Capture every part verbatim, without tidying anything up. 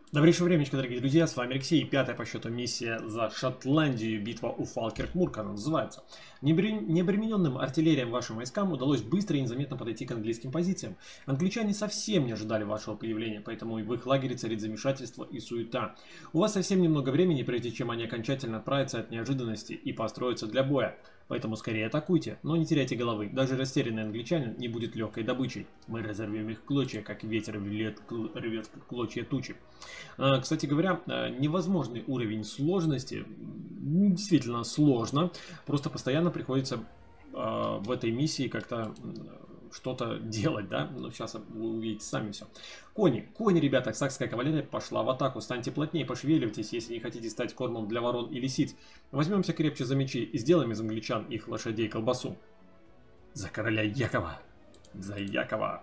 Добрейшего времечка, дорогие друзья, с вами Алексей, пятая по счету миссия за Шотландию, битва у Фалкирк-Мур, она называется. Необремененным артиллериям вашим войскам удалось быстро и незаметно подойти к английским позициям. Англичане совсем не ожидали вашего появления, поэтому в их лагере царит замешательство и суета. У вас совсем немного времени, прежде чем они окончательно отправятся от неожиданности и построятся для боя. Поэтому скорее атакуйте, но не теряйте головы. Даже растерянный англичанин не будет легкой добычей. Мы разорвем их в клочья, как ветер рвет, рвет клочья тучи. А, кстати говоря, невозможный уровень сложности. Действительно сложно. Просто постоянно приходится а, в этой миссии как-то что-то делать, да? Но сейчас вы увидите сами все. Кони. Кони, ребята, сакская кавалерия пошла в атаку. Станьте плотнее, пошевеливайтесь, если не хотите стать кормом для ворон и лисиц. Возьмемся крепче за мечи и сделаем из англичан их лошадей колбасу. За короля Якова. За Якова.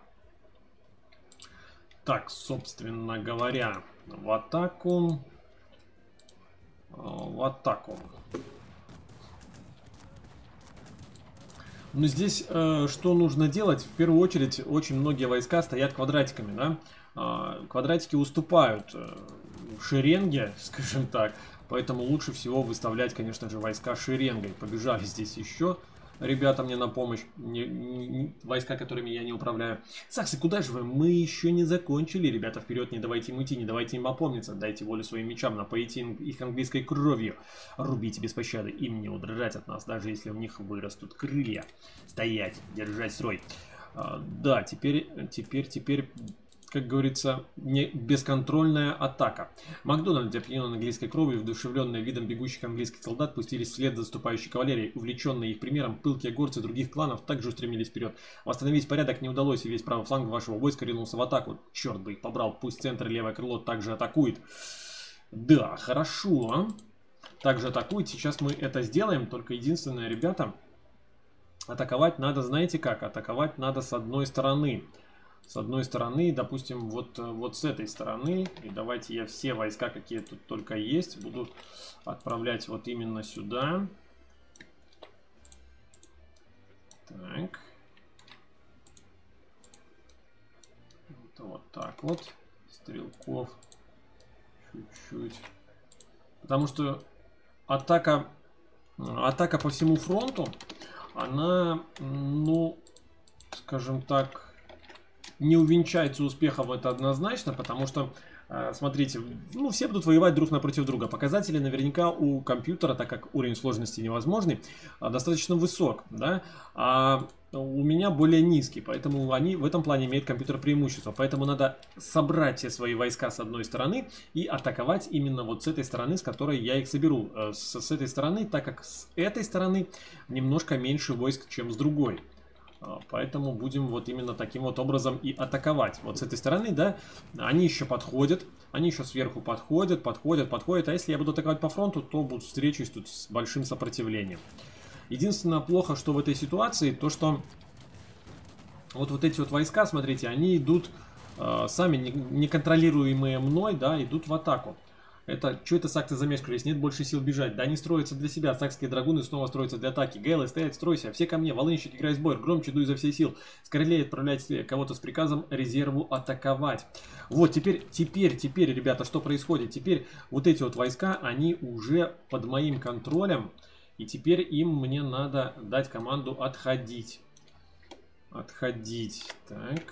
Так, собственно говоря, в атаку. В атаку. Но здесь э, что нужно делать? В первую очередь, очень многие войска стоят квадратиками, да? Э, квадратики уступают э, шеренге, скажем так. Поэтому лучше всего выставлять, конечно же, войска шеренгой. Побежали здесь еще ребята мне на помощь. Не, не, не, войска, которыми я не управляю. Саксы, куда же вы? Мы еще не закончили. Ребята, вперед, не давайте им уйти, не давайте им опомниться. Дайте волю своим мечам, напоите их английской кровью. Рубите без пощады. Им не удрать от нас, даже если у них вырастут крылья. Стоять, держать строй. А, да, теперь, теперь, теперь... как говорится, не бесконтрольная атака. Макдональд, опьянен английской кровью, вдушевленные видом бегущих английских солдат, пустились вслед за наступающей кавалерией. Увлеченные их примером, пылкие горцы других кланов также устремились вперед. Восстановить порядок не удалось, и весь правый фланг вашего войска ринулся в атаку. Черт бы их побрал, пусть центр и левое крыло также атакует. Да, хорошо. Также атакует, сейчас мы это сделаем, только единственное, ребята, атаковать надо, знаете как? Атаковать надо с одной стороны. С одной стороны, допустим, вот, вот с этой стороны. И давайте я все войска, какие тут только есть, буду отправлять вот именно сюда. Так. Вот, вот так вот. Стрелков. Чуть-чуть. Потому что атака, атака по всему фронту, она, ну, скажем так, не увенчается успехом, это однозначно, потому что, смотрите, ну, все будут воевать друг напротив друга. Показатели наверняка у компьютера, так как уровень сложности невозможный, достаточно высок, да, а у меня более низкий, поэтому они в этом плане имеют компьютер преимущество. Поэтому надо собрать все свои войска с одной стороны и атаковать именно вот с этой стороны, с которой я их соберу. С, с этой стороны, так как с этой стороны немножко меньше войск, чем с другой. Поэтому будем вот именно таким вот образом и атаковать. Вот с этой стороны, да, они еще подходят. Они еще сверху подходят, подходят, подходят. А если я буду атаковать по фронту, то буду встречусь тут с большим сопротивлением. Единственное плохо, что в этой ситуации, то что вот, вот эти вот войска, смотрите, они идут э, сами, неконтролируемые мной, да, идут в атаку. Это, что это саксы замешкались? Нет больше сил бежать. Да они строятся для себя. Сакские драгуны снова строятся для атаки. Гейлы, стоять, стройся. Все ко мне. Волынщик, играй сбор. Громче дуй изо всей сил. Скорее отправлять кого-то с приказом резерву атаковать. Вот, теперь, теперь, теперь, ребята, что происходит? Теперь вот эти вот войска, они уже под моим контролем. И теперь им мне надо дать команду отходить. Отходить. Так.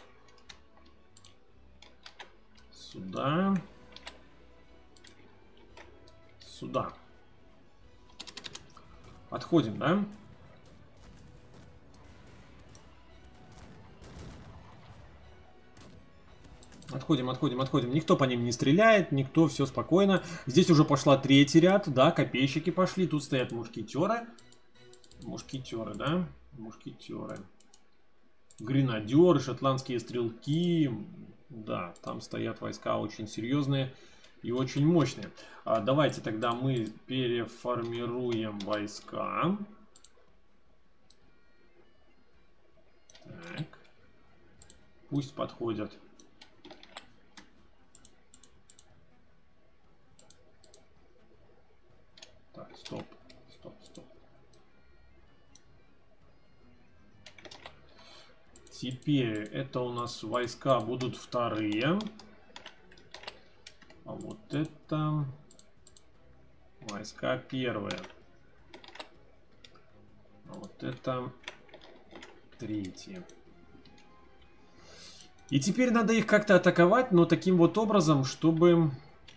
Сюда. Сюда. Отходим, да? Отходим, отходим, отходим. Никто по ним не стреляет, никто, все спокойно. Здесь уже пошла третий ряд, да, копейщики пошли. Тут стоят мушкетеры. Мушкетеры, да? Мушкетеры. Гренадеры, шотландские стрелки. Да, там стоят войска очень серьезные и очень мощные. А давайте тогда мы переформируем войска. Так. Пусть подходят. Так, стоп, стоп, стоп. Теперь это у нас войска будут вторые. это войска первые. А вот это третьи. И теперь надо их как-то атаковать, но таким вот образом, чтобы...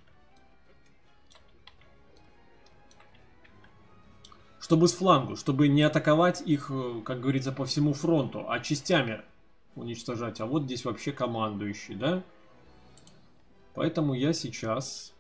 Чтобы с флангу, чтобы не атаковать их, как говорится, по всему фронту, а частями уничтожать. А вот здесь вообще командующий, да? Поэтому я сейчас...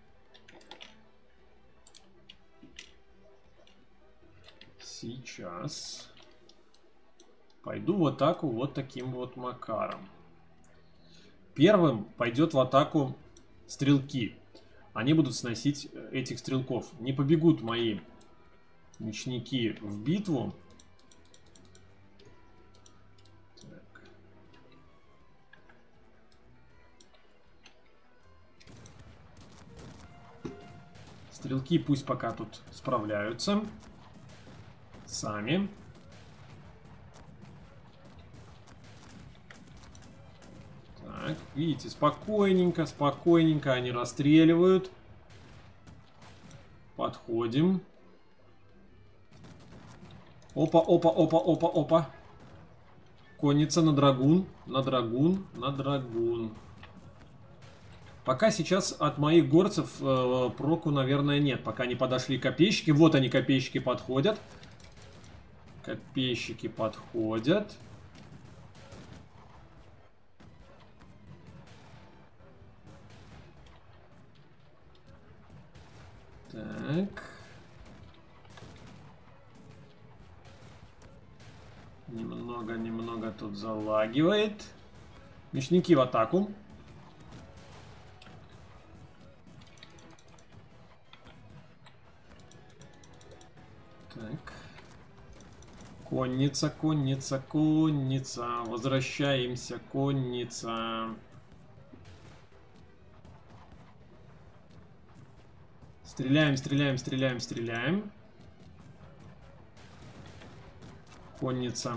Сейчас... Пойду в атаку вот таким вот макаром. Первым пойдет в атаку стрелки. Они будут сносить этих стрелков. Не побегут мои мечники в битву. Так. Стрелки пусть пока тут справляются. Сами. Так, видите, спокойненько, спокойненько они расстреливают. Подходим. Опа, опа, опа, опа, опа. Конница на драгун, на драгун, на драгун. Пока сейчас от моих горцев э, проку, наверное, нет. Пока не подошли копейщики. Вот они, копейщики, подходят. Копейщики подходят. Так. Немного-немного тут залагивает. Мечники в атаку. Так. Конница, конница, конница. Возвращаемся, конница. Стреляем, стреляем, стреляем, стреляем. Конница.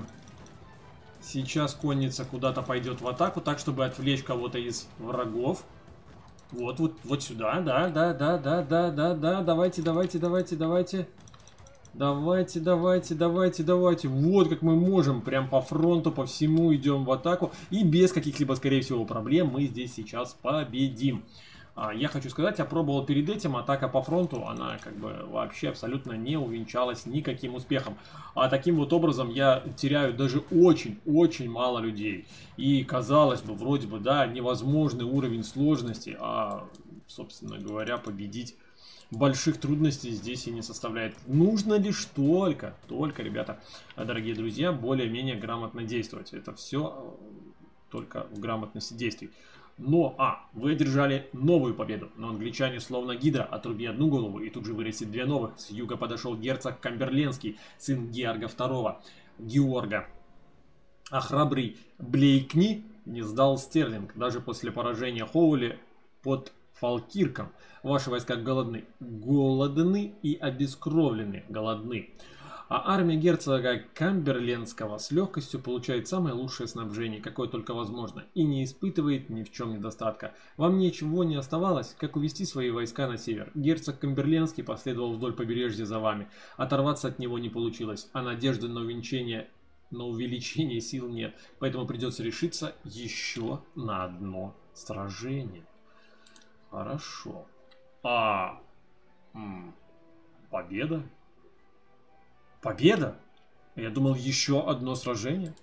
Сейчас конница куда-то пойдет в атаку, так, чтобы отвлечь кого-то из врагов. Вот, вот, вот сюда. Да, да, да, да, да, да, да. Давайте, давайте, давайте, давайте. Давайте, давайте, давайте, давайте. Вот как мы можем. Прям по фронту, по всему идем в атаку. И без каких-либо, скорее всего, проблем мы здесь сейчас победим. Я хочу сказать, я пробовал перед этим, атака по фронту, она как бы вообще абсолютно не увенчалась никаким успехом. А таким вот образом я теряю даже очень-очень мало людей. И казалось бы, вроде бы, да, невозможный уровень сложности, а, собственно говоря, победить больших трудностей здесь и не составляет. Нужно лишь только, только, ребята, дорогие друзья, более-менее грамотно действовать. Это все только в грамотности действий. Но, а, вы одержали новую победу, но англичане словно гидра, отруби одну голову и тут же вырастет две новых. С юга подошел герцог Камберленский, сын Георга второго, Георга. А храбрый Блейкни не сдал Стерлинг, даже после поражения Хоули под Фалкирком. Ваши войска голодны, голодны и обескровлены, голодны. А армия герцога Камберленского с легкостью получает самое лучшее снабжение, какое только возможно, и не испытывает ни в чем недостатка. Вам ничего не оставалось, как увести свои войска на север. Герцог Камберленский последовал вдоль побережья за вами. Оторваться от него не получилось, а надежды на увеличение, на увеличение сил нет. Поэтому придется решиться еще на одно сражение. Хорошо. А... М, победа? Победа? Я думал, еще одно сражение.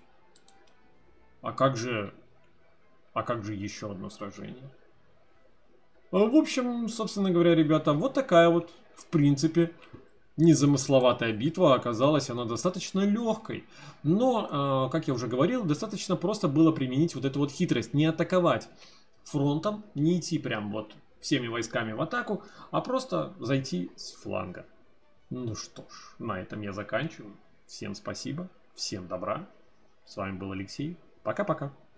А как же... А как же еще одно сражение? В общем, собственно говоря, ребята, вот такая вот, в принципе, незамысловатая битва. Оказалась она достаточно легкой. Но, как я уже говорил, достаточно просто было применить вот эту вот хитрость. Не атаковать фронтом, не идти прям вот всеми войсками в атаку, а просто зайти с фланга. Ну что ж, на этом я заканчиваю. Всем спасибо, всем добра. С вами был Алексей. Пока-пока.